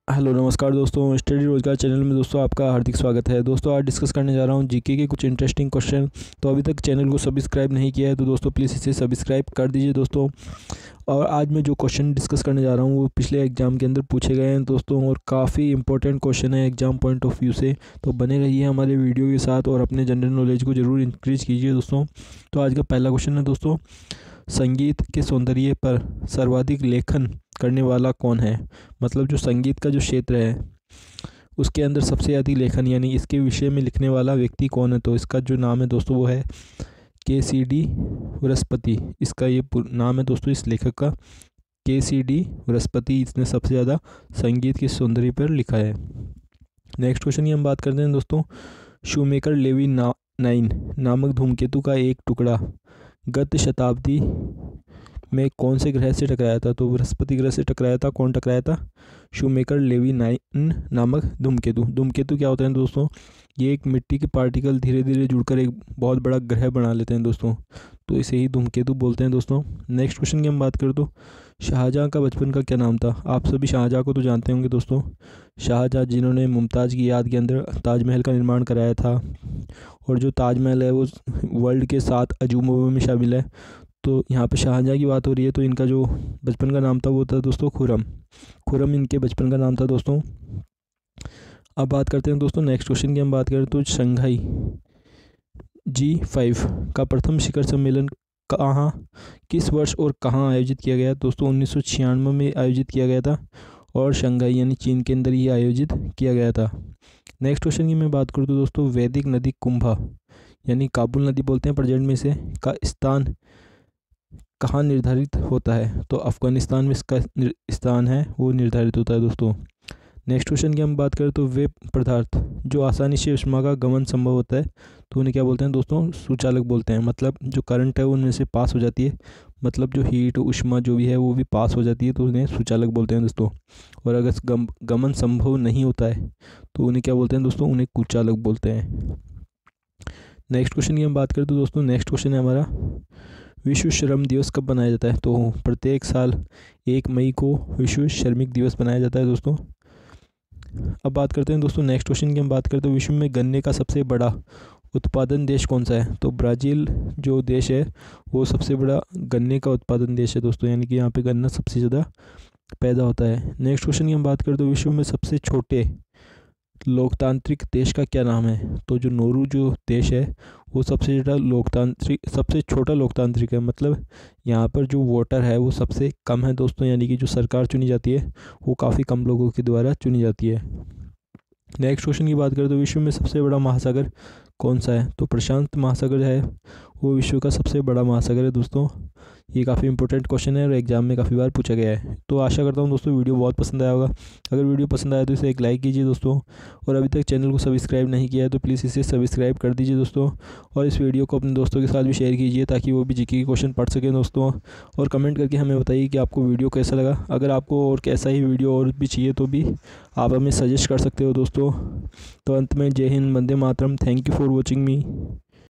Hello नमस्कार दोस्तों, study रोजगार चैनल में दोस्तों आपका हार्दिक स्वागत है। दोस्तों आज डिस्कस करने जा रहा हूं जीके के कुछ इंटरेस्टिंग क्वेश्चन। तो अभी तक चैनल को सब्सक्राइब नहीं किया है तो दोस्तों प्लीज़ इसे सब्सक्राइब कर दीजिए दोस्तों। और आज मैं जो क्वेश्चन डिस्कस करने जा रहा हूं वो पिछले एग्जाम के अंदर पूछे गए हैं दोस्तों, और काफ़ी इंपॉर्टेंट क्वेश्चन है एग्जाम पॉइंट ऑफ व्यू से। तो बने रहिए हमारे वीडियो के साथ और अपने जनरल नॉलेज को ज़रूर इंक्रीज कीजिए दोस्तों। तो आज का पहला क्वेश्चन है दोस्तों, संगीत के सौंदर्य पर सर्वाधिक लेखन करने वाला कौन है। मतलब जो संगीत का जो क्षेत्र है उसके अंदर सबसे अधिक लेखन यानी इसके विषय में लिखने वाला व्यक्ति कौन है। तो इसका जो नाम है दोस्तों वो है KCD बृहस्पति। इसका ये नाम है दोस्तों इस लेखक का, KCD बृहस्पति। इसने सबसे ज़्यादा संगीत के सौंदर्य पर लिखा है। नेक्स्ट क्वेश्चन की हम बात करते हैं दोस्तों, शूमेकर लेवी 9 नामक धूमकेतु का एक टुकड़ा गत शताब्दी में कौन से ग्रह से टकराया था। तो बृहस्पति ग्रह से टकराया था। कौन टकराया था? शूमेकर लेवी 9 नामक धूमकेतु। धूमकेतु क्या होता है दोस्तों? ये एक मिट्टी के पार्टिकल धीरे धीरे जुड़कर एक बहुत बड़ा ग्रह बना लेते हैं दोस्तों, तो इसे ही धूमकेतु बोलते हैं दोस्तों। नेक्स्ट क्वेश्चन की हम बात करें तो शाहजहाँ का बचपन का क्या नाम था। आप सभी शाहजहाँ को तो जानते होंगे दोस्तों। शाहजहाँ जिन्होंने मुमताज़ की याद के अंदर ताजमहल का निर्माण कराया था, और जो ताजमहल है वो वर्ल्ड के 7 अजूबों में शामिल है। तो यहाँ पे शाहजहाँ की बात हो रही है, तो इनका जो बचपन का नाम था वो था दोस्तों खुर्रम। खुर्रम इनके बचपन का नाम था दोस्तों। अब बात करते हैं दोस्तों नेक्स्ट क्वेश्चन की हम बात करें तो शंघाई G5 का प्रथम शिखर सम्मेलन कहाँ, किस वर्ष और कहाँ आयोजित किया गया। दोस्तों 1996 में आयोजित किया गया था, और शंघाई यानी चीन के अंदर ही आयोजित किया गया था। नेक्स्ट क्वेश्चन की मैं बात करूँ तो दोस्तों वैदिक नदी कुंभा यानी काबुल नदी बोलते हैं प्रेजेंट में से, का स्थान कहाँ निर्धारित होता है। तो अफ़गानिस्तान में इसका स्थान है वो निर्धारित होता है दोस्तों। नेक्स्ट क्वेश्चन की हम बात करें तो वे पदार्थ जो आसानी से ऊष्मा का गमन संभव होता है, तो उन्हें क्या बोलते हैं दोस्तों? सुचालक बोलते हैं। मतलब जो करंट है वो उनमें से पास हो जाती है, मतलब जो हीट ऊष्मा जो भी है वो भी पास हो जाती है, तो उन्हें सुचालक बोलते हैं दोस्तों। और अगर गमन संभव नहीं होता है तो उन्हें क्या बोलते हैं दोस्तों? उन्हें कुचालक बोलते हैं। नेक्स्ट क्वेश्चन की हम बात करें तो दोस्तों नेक्स्ट क्वेश्चन है हमारा, विश्व श्रम दिवस कब मनाया जाता है। तो प्रत्येक साल 1 मई को विश्व श्रमिक दिवस मनाया जाता है दोस्तों। अब बात करते हैं दोस्तों नेक्स्ट क्वेश्चन की हम बात करते हैं, विश्व में गन्ने का सबसे बड़ा उत्पादन देश कौन सा है। तो ब्राज़ील जो देश है वो सबसे बड़ा गन्ने का उत्पादन देश है दोस्तों, यानी कि यहाँ पे गन्ना सबसे ज़्यादा पैदा होता है। नेक्स्ट क्वेश्चन की हम बात करें तो विश्व में सबसे छोटे लोकतांत्रिक देश का क्या नाम है। तो जो नोरू जो देश है वो सबसे छोटा लोकतांत्रिक है। मतलब यहाँ पर जो वोटर है वो सबसे कम है दोस्तों, यानी कि जो सरकार चुनी जाती है वो काफ़ी कम लोगों के द्वारा चुनी जाती है। नेक्स्ट क्वेश्चन की बात करें तो विश्व में सबसे बड़ा महासागर कौन सा है। तो प्रशांत महासागर है वो विश्व का सबसे बड़ा महासागर है दोस्तों। ये काफ़ी इंपॉर्टेंट क्वेश्चन है और एग्जाम में काफ़ी बार पूछा गया है। तो आशा करता हूँ दोस्तों वीडियो बहुत पसंद आया होगा। अगर वीडियो पसंद आया तो इसे एक लाइक कीजिए दोस्तों, और अभी तक चैनल को सब्सक्राइब नहीं किया है तो प्लीज़ इसे सब्सक्राइब कर दीजिए दोस्तों। और इस वीडियो को अपने दोस्तों के साथ भी शेयर कीजिए ताकि वो भी जीके के क्वेश्चन पढ़ सकें दोस्तों। और कमेंट करके हमें बताइए कि आपको वीडियो कैसा लगा। अगर आपको और कैसा ही वीडियो और भी चाहिए तो भी आप हमें सजेस्ट कर सकते हो दोस्तों। तो अंत में जय हिंद, वंदे मातरम। Thank you for watching me.